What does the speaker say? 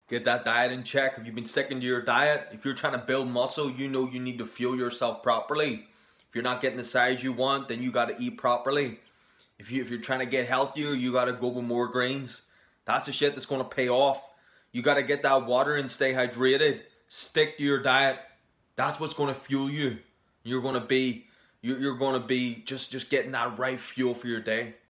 Get that diet in check. If you've been sticking to your diet, if you're trying to build muscle, you know you need to fuel yourself properly. If you're not getting the size you want, then you got to eat properly. If you're trying to get healthier, you got to go with more greens. That's the shit that's going to pay off. You got to get that water and stay hydrated. Stick to your diet. That's what's going to fuel you. You're going to be just getting that right fuel for your day.